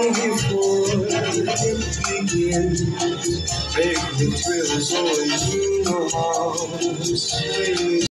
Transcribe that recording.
before it begins. Make the thrill so you know how to swing.